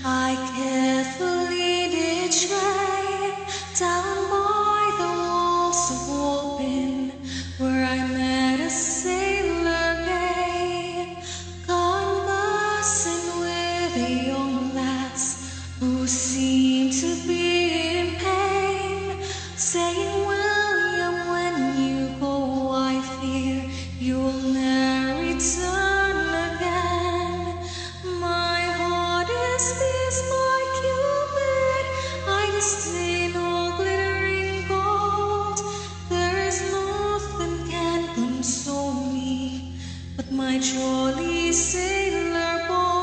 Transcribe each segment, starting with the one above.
I carefully did stray down by the walls of Walpin, where I met a sailor gay, conversing with a young lass who seemed to be in pain, saying, "William, when you go, I fear you'll ne'er return again. My heart is pierced by Cupid, I disdain all glittering gold. There is nothing can console me but my jolly sailor boy."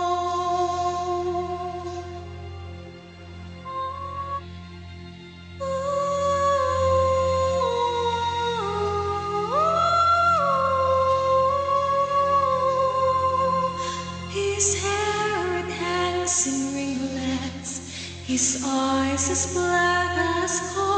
His hair it hangs in ringlets, his eyes as black as coal.